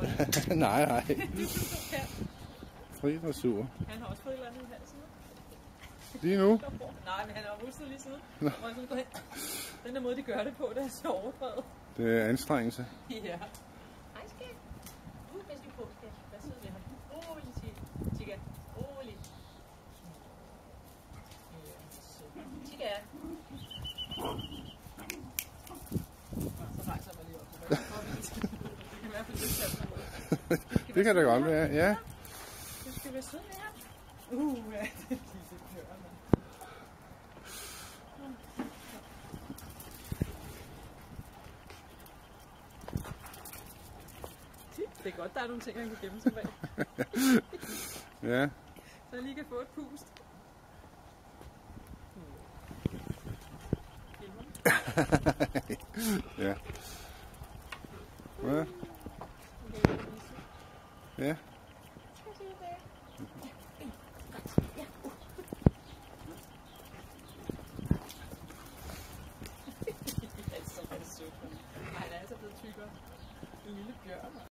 rolle. Nej. Kan. Fri dressur. Han har også fået et eller andet i halsen. Lige nu? Nej, men han har rustet lige siden. Hvor jeg sådan går hen. Den der måde, de gør det på, det er så overdrevet. Det er anstrengelse. Ja. Hej, skat. Pas lige på, skat. Hvad sidder vi her? Rolig, Chicha. Rolig. Chicha. Så rejser jeg mig lige op. Det kan i hvert fald lidt tage på. Det kan da godt være, ja. Det skal være sødt her. Ja, det er lige lidt kører, mand. Det er godt, der er nogle ting, han kan gemme sig bag. Ja. Så jeg lige kan få et pust. Ja. Hvad? Ja. Han er så blevet tykkere. En lille bjørn.